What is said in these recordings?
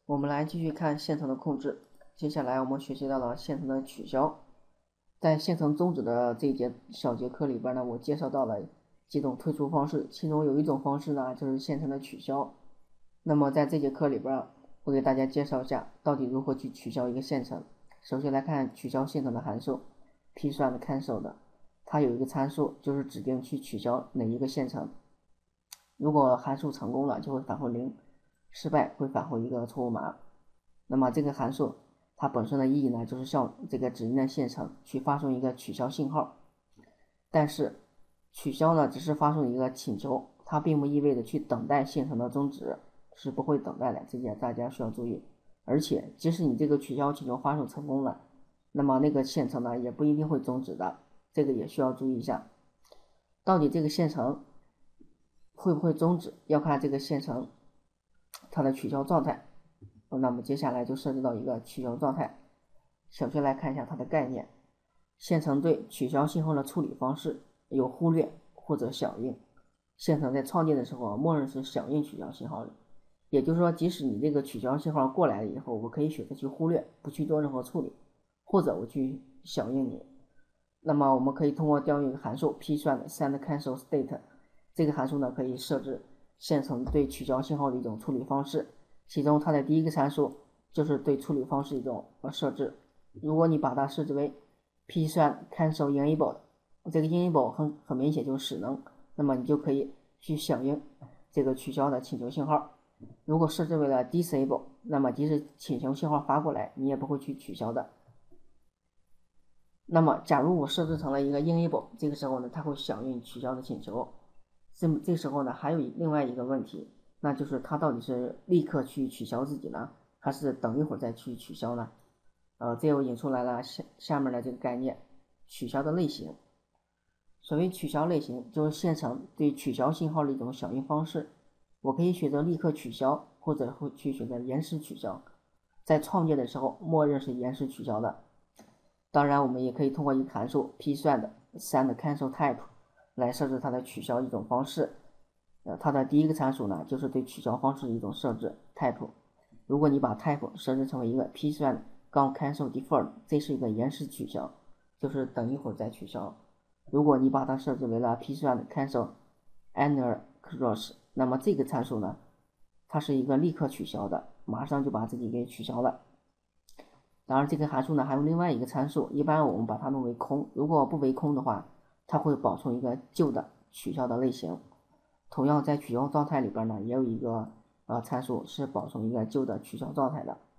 我们来继续看线程的控制。接下来我们学习到了线程的取消。在线程终止的这一小节课里边呢，我介绍到了几种退出方式，其中有一种方式呢就是线程的取消。那么在这节课里边，我给大家介绍一下到底如何去取消一个线程。首先来看取消线程的函数 pswand cancel 的，它有一个参数就是指定去取消哪一个线程。如果函数成功了，就会返回0，失败会返回一个错误码。那么这个函数它本身的意义呢，就是向这个指定的线程去发送一个取消信号。但是取消呢只是发送一个请求，它并不意味着去等待线程的终止，是不会等待的，这点大家需要注意。而且即使你这个取消请求发送成功了，那么那个线程呢也不一定会终止的，这个也需要注意一下。到底这个线程会不会终止，要看这个线程它的取消状态。那么接下来就涉及到一个取消状态。首先来看一下它的概念。线程对取消信号的处理方式有忽略或者响应。线程在创建的时候默认是响应取消信号的，也就是说即使你这个取消信号过来了以后，我可以选择去忽略，不去做任何处理，或者我去响应你。那么我们可以通过调用一个函数 pswand send cancel state， 这个函数呢可以设置线程对取消信号的一种处理方式，其中它的第一个参数就是对处理方式一种设置。如果你把它设置为 pswand cancel enable， 这个 enable 很明显就是使能，那么你就可以去响应这个取消的请求信号。如果设置为了 disable， 那么即使请求信号发过来，你也不会去取消的。那么假如我设置成了一个 enable， 这个时候呢它会响应取消的请求。这时候呢还有另外一个问题，那就是它到底是立刻去取消自己呢，还是等一会儿再去取消呢？这又引出来了下面的这个概念，取消的类型。所谓取消类型，就是线程对取消信号的一种响应方式。我可以选择立刻取消，或者会去选择延时取消。在创建的时候，默认是延时取消的。当然，我们也可以通过一个函数 pswand send cancel type 来设置它的取消一种方式。它的第一个参数呢，就是对取消方式的一种设置 type。如果你把 type 设置成为一个 pswand cancel deferred， 这是一个延时取消，就是等一会儿再取消。如果你把它设置为了 pswand cancel annual close， 那么这个参数呢，它是一个立刻取消的，马上就把自己给取消了。当然这个函数呢还有另外一个参数，一般我们把它弄为空，如果不为空的话，它会保存一个旧的取消的类型。同样在取消状态里边呢，也有一个参数是保存一个旧的取消状态的。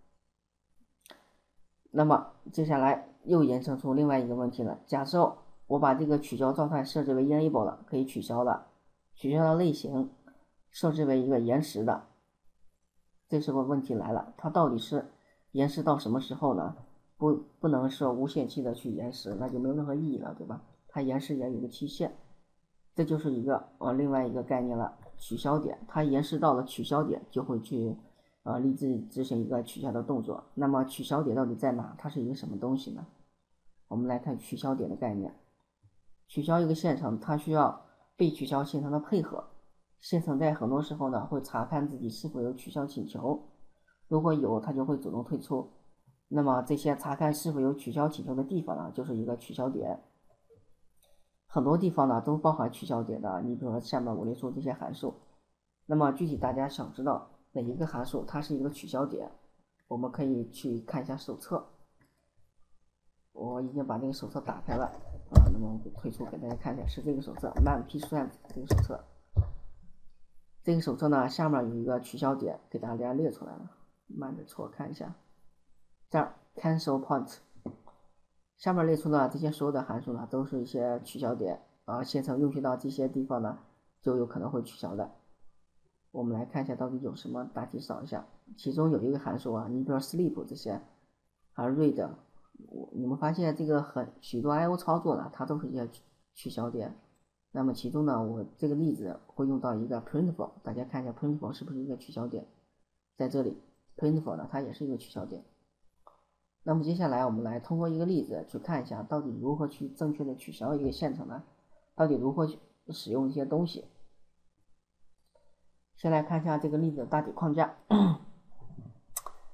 那么接下来又延伸出另外一个问题了，假设我把这个取消状态设置为 enable 了，可以取消了，取消的类型设置为一个延时的，这时候问题来了，它到底是延时到什么时候呢？不能说无限期的去延时，那就没有任何意义了，对吧？它延时也有个期限，这就是一个另外一个概念了，取消点，它延时到了取消点就会去立即执行一个取消的动作。那么取消点到底在哪？它是一个什么东西呢？我们来看取消点的概念。取消一个线程，它需要被取消线程的配合。线程在很多时候呢会查看自己是否有取消请求，如果有，它就会主动退出。那么这些查看是否有取消请求的地方呢，就是一个取消点。很多地方呢都包含取消点的，你比如说下面我列出这些函数。那么具体大家想知道哪一个函数它是一个取消点，我们可以去看一下手册。我已经把这个手册打开了那么我退出给大家看一下，是这个手册 man pswand 这个手册。这个手册呢下面有一个取消点给大家列出来了，慢着错看一下，这儿 cancel point， 下面列出的这些所有的函数呢都是一些取消点线程用去到这些地方呢就有可能会取消的。我们来看一下到底有什么，大体扫一下。其中有一个函数你比如说 sleep 这些还有 read， 你们发现这个许多 IO 操作呢它都是一些取消点。那么其中呢我这个例子会用到一个 printful， 大家看一下 printful 是不是一个取消点，在这里 printful 呢它也是一个取消点。那么接下来我们来通过一个例子去看一下到底如何去正确的取消一个线程呢，到底如何去使用一些东西。先来看一下这个例子的大体框架。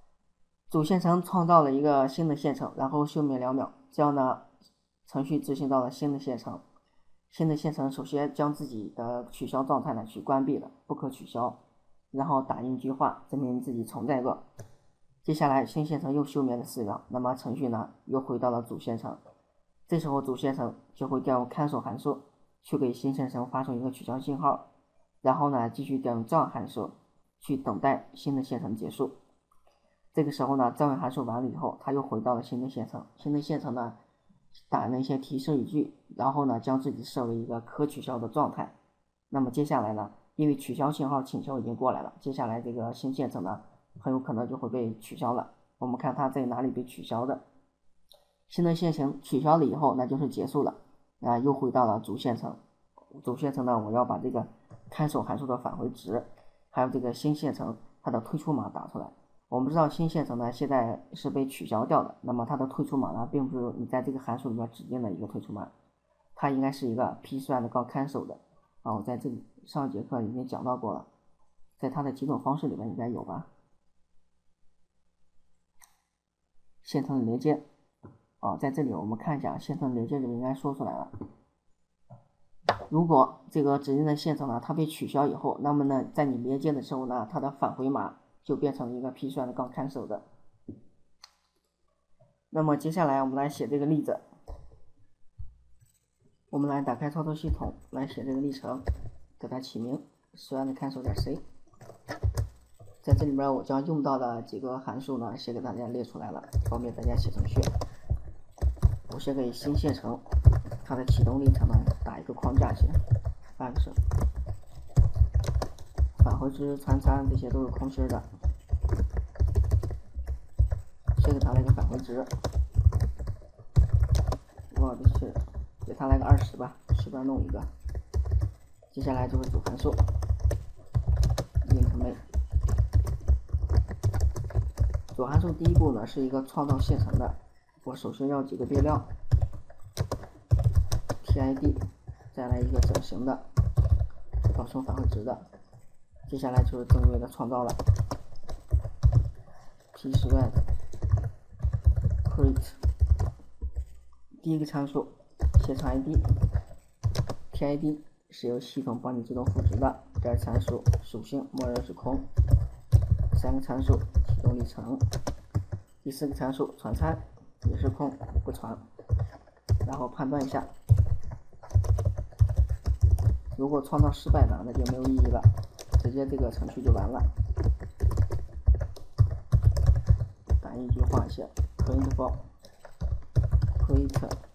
主线程创造了一个新的线程，然后休眠2秒，这样呢，程序执行到了新的线程。新的线程首先将自己的取消状态呢去关闭了，不可取消，然后打印一句话证明自己存在过。接下来新线程又休眠了4秒，那么程序呢又回到了主线程。这时候主线程就会调用 cancel 函数去给新线程发送一个取消信号，然后呢继续调用join函数去等待新的线程结束。这个时候呢join函数完了以后，它又回到了新的线程。新的线程呢打那些提示语句，然后呢将自己设为一个可取消的状态。那么接下来呢，因为取消信号请求已经过来了，接下来这个新线程呢很有可能就会被取消了。我们看它在哪里被取消的。新的线程取消了以后，那就是结束了又回到了主线程。主线程呢，我要把这个 cancel 函数的返回值，还有这个新线程它的退出码打出来。我们知道新线程呢现在是被取消掉的，那么它的退出码呢并不是你在这个函数里面指定的一个退出码，它应该是一个 pthread 杠 cancel 的我在这里上节课已经讲到过了，在它的几种方式里面应该有吧。线程的连接在这里我们看一下线程连接里面应该说出来了。如果这个指定的线程呢它被取消以后，那么呢在你连接的时候呢，它的返回码就变成一个 pthread 杠 cancel 的。那么接下来我们来写这个例子，我们来打开操作系统来写这个历程，给它起名 thread cancel.c。 在这里面我将用到的几个函数呢写给大家列出来了，方便大家写程序。我先给新线程它的启动历程呢打一个框架先，function返回值、传参这些都是空心的，先给它来个返回值，我的是给它来个20吧，随便弄一个。接下来就是主函数 int main。 主函数第一步呢是一个创造线程的，我首先要几个变量 tid， 再来一个整形的保存返回值的，接下来就是正规的创造了 pthread create。 第一个参数线程 id，tid 是由系统帮你自动赋值的，第二参数属性默认是空，第三个参数启动历程，第四个参数传参也是空不传。然后判断一下，如果创造失败呢，那就没有意义了，直接这个程序就完了。打印一句话写 printful create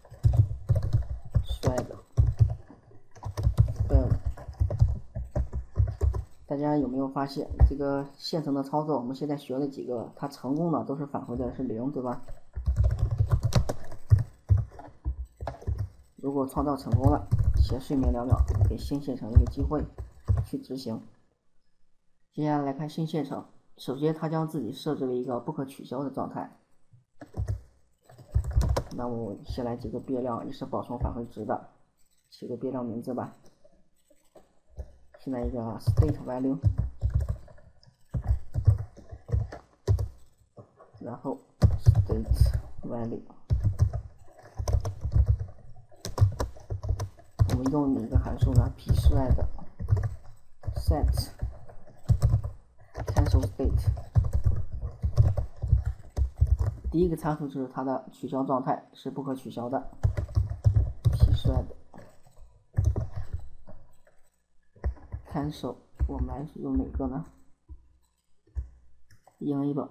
thread failed。 大家有没有发现这个线程的操作，我们现在学了几个，它成功的都是返回的是0，对吧？如果创造成功了，先睡眠2秒，给新线程一个机会去执行。接下来来看新线程，首先它将自己设置为一个不可取消的状态。那我先来几个变量，也是保存返回值的，起个变量名字吧。现在一个 state value， 然后 state value。我们用一个函数呢 pthread set cancel state。 第一个参数就是它的取消状态是不可取消的 pthread cancel， 我们来用哪个呢 ？enable，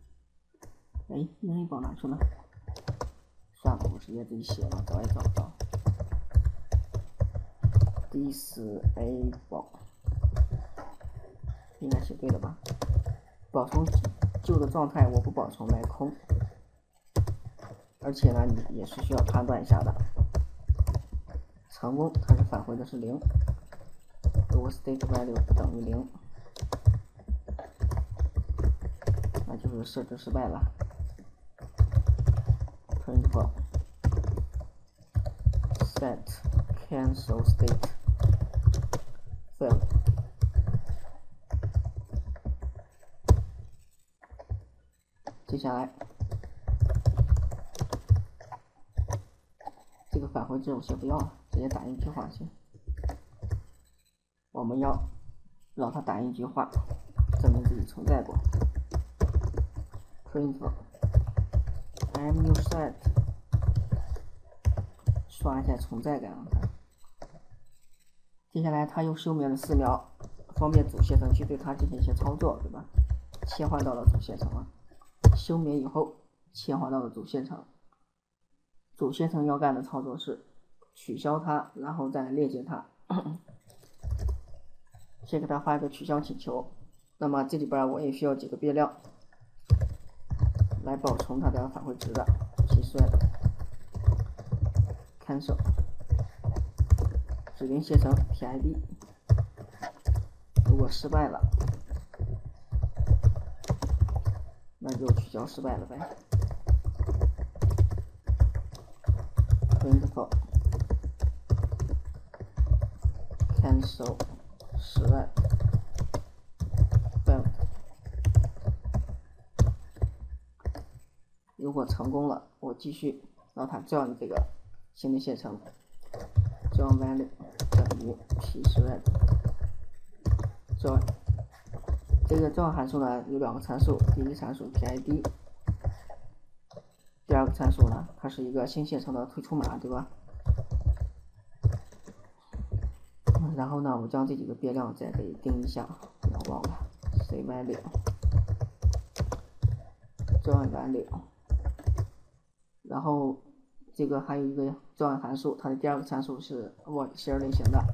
enable 哪去了？算了，我直接自己写了，找也找不到。disable 应该写对了吧？保存旧的状态我不保存来空，而且呢你也是需要判断一下的，成功它是返回的是0，如果 state value 不等于0，那就是设置失败了。printful set cancel state failed。 接下来这个返回值我先不要了，直接打印一句话行。我们要让它打印一句话，证明自己存在过。print amused， 刷一下存在感。接下来它又休眠了4秒，方便主线程去对它进行一些操作，对吧？切换到了主线程了。休眠以后切换到了主线程。主线程要干的操作是取消它，然后再链接它。先给它发一个取消请求。那么这里边我也需要几个变量来保存它的返回值的。set cancel 指令线程 PID， 如果失败了，那就取消失败了呗。printful cancel 失败 failed， 如果成功了，我继续让它join这个新的线程 join value 等于 pthread join。 这个 join 函数呢有2个参数，第一个参数 PID， 第2个参数呢它是一个新线程的退出码，对吧？然后呢我将这几个变量再给定一下，不要忘了 say value join value， 然后这个还有一个 join 函数，它的第2个参数是 void share 类型的，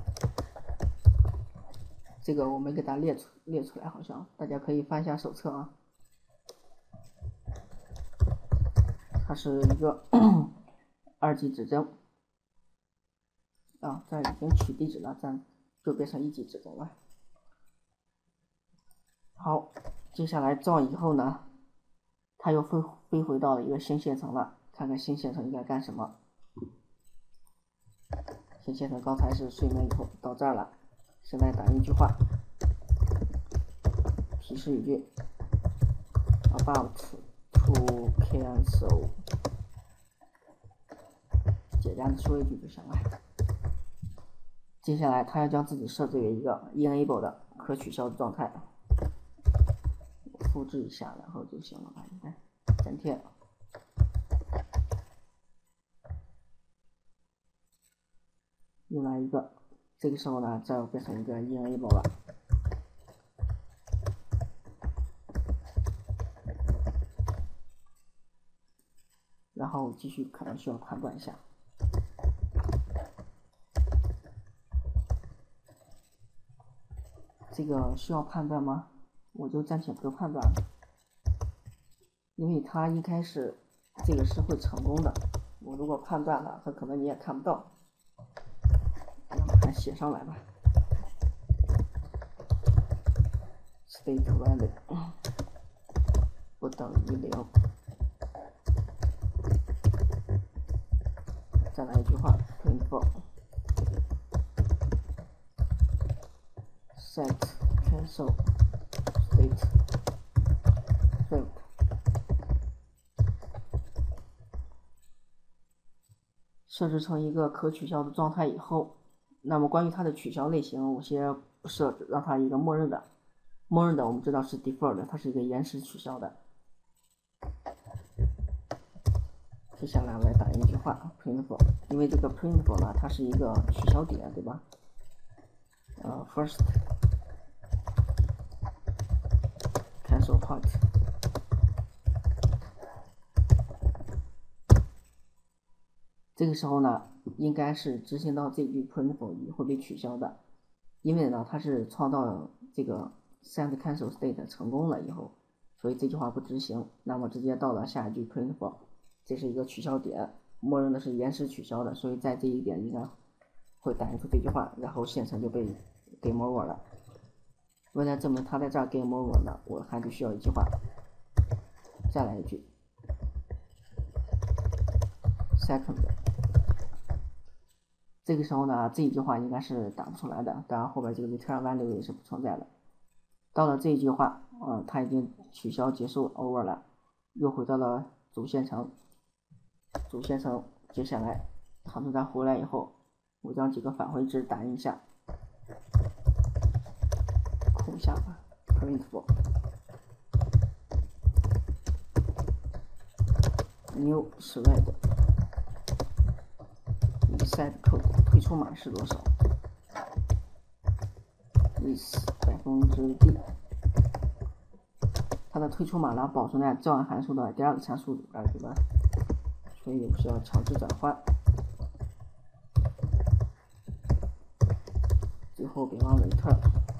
这个我没给它列出来，好像大家可以翻一下手册啊。它是一个2级指针啊，这已经取地址了，咱就变成1级指针了。好，接下来join以后呢，它又飞回到一个新线程了，看看新线程应该干什么。新线程刚才是睡眠以后到这儿了，现在打印一句话，提示语句 about to cancel， 简单的说一句就行了。接下来它要将自己设置为一个 enable 的可取消的状态，我复制一下然后就行了吧，应该粘贴。又来一个，这个时候呢这要变成一个 enable 了。然后继续可能需要判断一下，这个需要判断吗？我就暂且不判断了，因为它一开始这个是会成功的，我如果判断了，很可能你也看不到，那么还写上来吧。state value 不等于0。再来一句话 printful set cancel state failed。 设置成一个可取消的状态以后，那么关于它的取消类型我先不设置，让它一个默认的我们知道是 default， 它是一个延时取消的。接下来我来打印一句话 printful， 因为这个 printful 呢它是一个取消点，对吧？first cancel point， 这个时候呢应该是执行到这句 printful 会被取消的，因为呢它是创造这个 set cancel state 成功了以后，所以这句话不执行，那么直接到了下一句 printful， 这是一个取消点，默认的是延时取消的，所以在这一点应该会打印出这句话，然后线程就被 game over 了。为了证明它在这儿 game over 呢，我还得需要一句话，再来一句 second， 这个时候呢这一句话应该是打不出来的，当然后边这个 return value 也是不存在的。到了这一句话它已经取消结束 over 了， 又回到了主线程。主线程接下来弹出它回来以后，我将几个返回值打印一下，空下吧 printful new thread reset code 退出码是多少 is %d， 它的退出码呢保存在照按函数的第二个参数里边，对吧？所以需要强制转换。最后别忘了 return。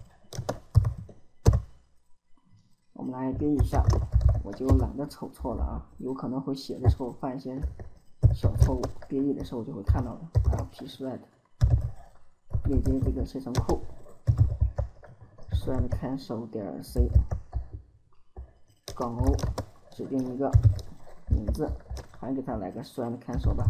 我们来编一下，我就懒得瞅错了啊，有可能会写的时候犯一些小错误，编译的时候就会看到的。pthread 链接这个写成库 thread cancel 点 c 杠 o 指定一个名字，还给它来个 thread cancel 吧。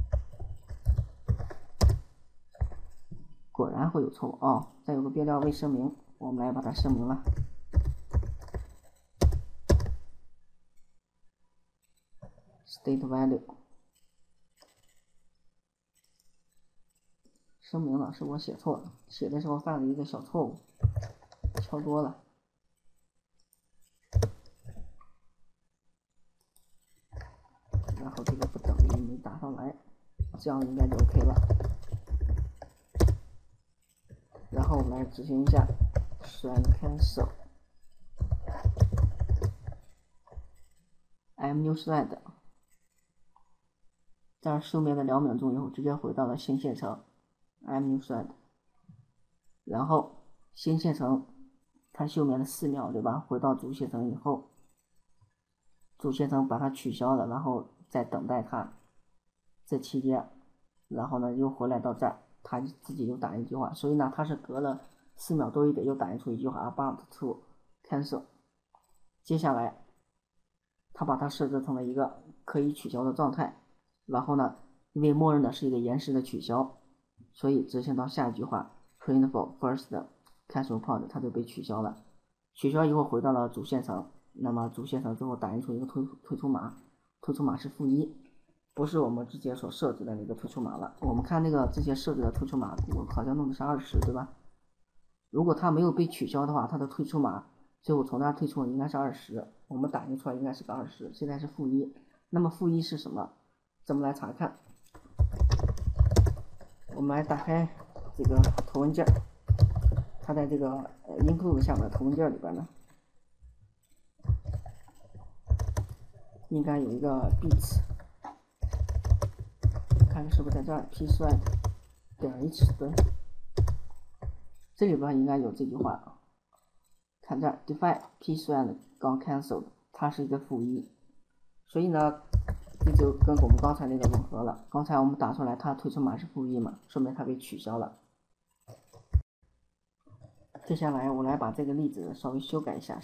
果然会有错误哦。再有个变调未声明，我们来把它声明了。state value 声明了，是我写错了，写的时候犯了一个小错误，敲多了。然后这个不等于没打上来，这样应该就 OK 了。然后我们来执行一下 thread cancel new thread， 在休眠的2秒钟以后，直接回到了新线程 new thread， 然后新线程它休眠了4秒，对吧？回到主线程以后，主线程把它取消了，然后再等待它这期间，然后呢又回来到这儿，它自己又打一句话，所以呢它是隔了4秒多一点又打印出一句话 about to cancel。 接下来它把它设置成了一个可以取消的状态，然后呢因为默认的是一个延时的取消，所以执行到下一句话 printful first cancel point 它就被取消了。取消以后回到了主线程，那么主线程之后打印出一个退出码，退出码是-1，不是我们之前所设置的那个退出码了。我们看那个之前设置的退出码，我好像弄的是20，对吧？如果它没有被取消的话，它的退出码最后从那退出应该是20，我们打印出来应该是个20，现在是-1。那么-1是什么？怎么来查看？我们来打开这个头文件，它在这个include 下面的头文件里边呢，应该有一个 bits， 看是不是在这儿 pthread 点 h， 对，这里边应该有这句话，看这儿 define pthread 刚 cancelled， 它是一个-1，所以呢这就跟我们刚才那个吻合了。刚才我们打出来它退出码是-1嘛，说明它被取消了。接下来我来把这个例子稍微修改一下。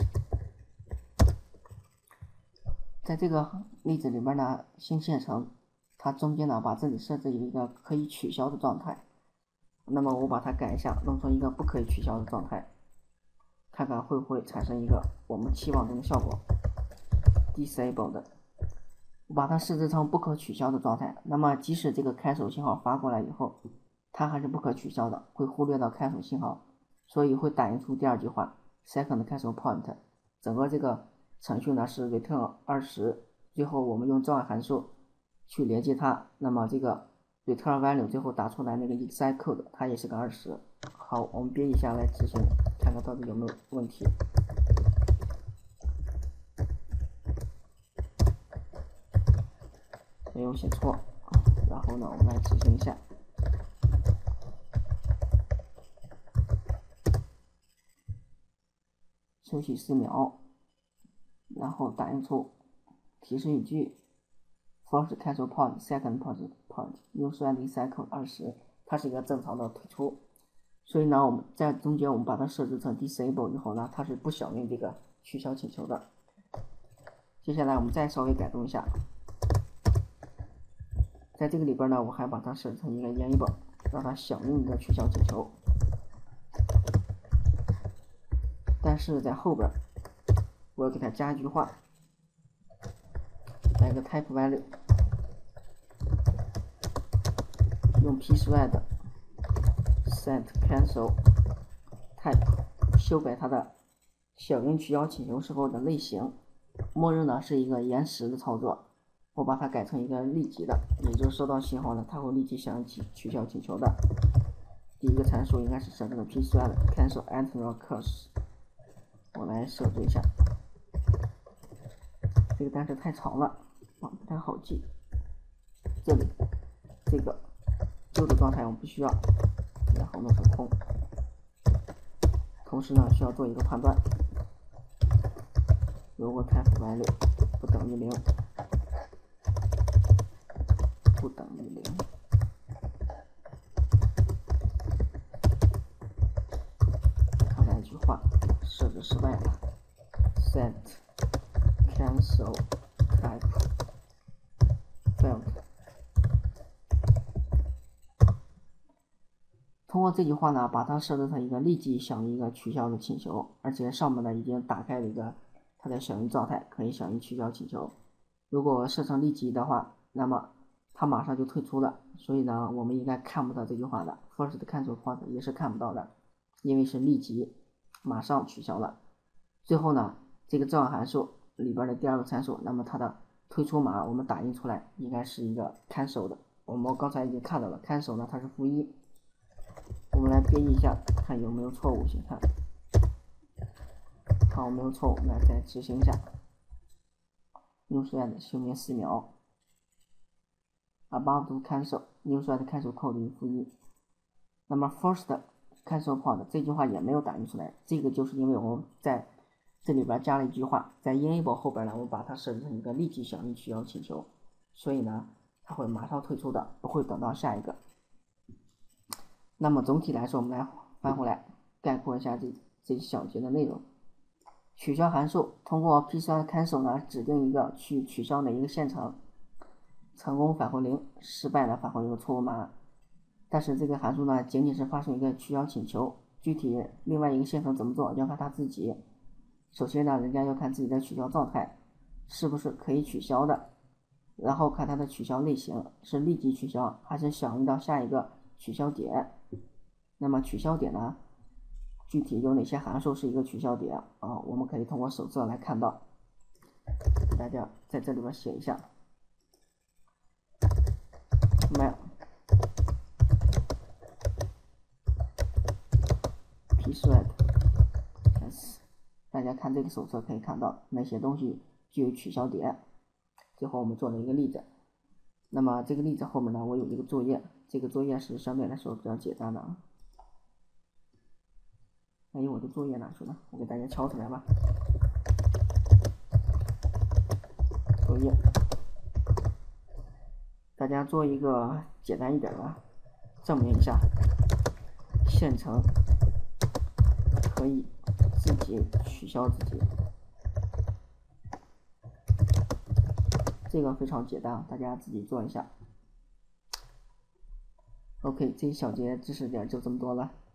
在这个例子里边呢，新线程它中间呢把这里设置一个可以取消的状态，那么我把它改一下，弄成一个不可以取消的状态，看看会不会产生一个我们期望中的效果。disabled， 我把它设置成不可取消的状态，那么即使这个开手信号发过来以后，它还是不可取消的，会忽略到开手信号，所以会打印出第二句话 second cancel point。 整个这个程序呢是 return 20， 最后我们用照按函数去连接它，那么这个 return value 最后打出来那个 exec code 它也是个20。好，我们编一下来执行，看看到底有没有问题。没有写错，然后呢我们来执行一下，休息4秒，然后打印出提示语句 first cancel point second point new thread cycle 20， 它是一个正常的退出，所以呢我们在中间我们把它设置成 disable 以后呢，它是不响应这个取消请求的。接下来我们再稍微改动一下，在这个里边呢我还把它设置成一个 enable， 让它响应一个取消请求，但是在后边我要给它加一句话来个 type value， 用 pthread set cancel type 修改它的小型取消请求时候的类型，默认呢是一个延时的操作，我把它改成一个立即的，也就是收到信号呢，它会立即响应取消请求的。第一个参数应该是设置的 pthread cancel antenna occurs， 我来设置一下，这个单词太长了，不太好记。这里这个旧的状态我们不需要，然后弄成空。同时呢，需要做一个判断，如果 type value 不等于0，不等于0，看那句话设置失败了 ，set cancel type failed。通过这句话呢，把它设置成一个立即响应一个取消的请求，而且上面呢已经打开了一个它的响应状态，可以响应取消请求。如果设成立即的话，那么它马上就退出了，所以呢，我们应该看不到这句话的 first cancel point 也是看不到的，因为是立即马上取消了。最后呢，这个召唤函数里边的第二个参数，那么它的退出码我们打印出来应该是一个 cancel 的，我们刚才已经看到了 cancel 呢它是-1。我们来编译一下，看有没有错误。先看，好，没有错误。我们来再执行一下。new thread 休眠4秒。above to cancel new thread cancel code 与-1。那么 first cancel point 这句话也没有打印出来，这个就是因为我们在这里边加了一句话，在 enable 后边呢，我们把它设置成一个立即响应取消请求，所以呢，它会马上退出的，不会等到下一个。那么总体来说，我们来翻回来概括一下这一小节的内容。取消函数通过 pthread cancel 呢，指定一个去取消哪一个线程，成功返回0，失败了返回一个错误码。但是这个函数呢，仅仅是发送一个取消请求，具体另外一个线程怎么做，要看它自己。首先呢，人家要看自己的取消状态是不是可以取消的，然后看它的取消类型是立即取消还是响应到下一个取消点。那么取消点呢，具体有哪些函数是一个取消点啊？我们可以通过手册来看到，给大家在这里边写一下。map pthread yes， 大家看这个手册可以看到哪些东西具有取消点。最后我们做了一个例子，那么这个例子后面呢，我有一个作业，这个作业是相对来说比较简单的啊。哎呦，我的作业哪去了？我给大家敲出来吧。作业，大家做一个简单一点的，证明一下线程可以自己取消自己。这个非常简单，大家自己做一下。OK， 这一小节知识点就这么多了。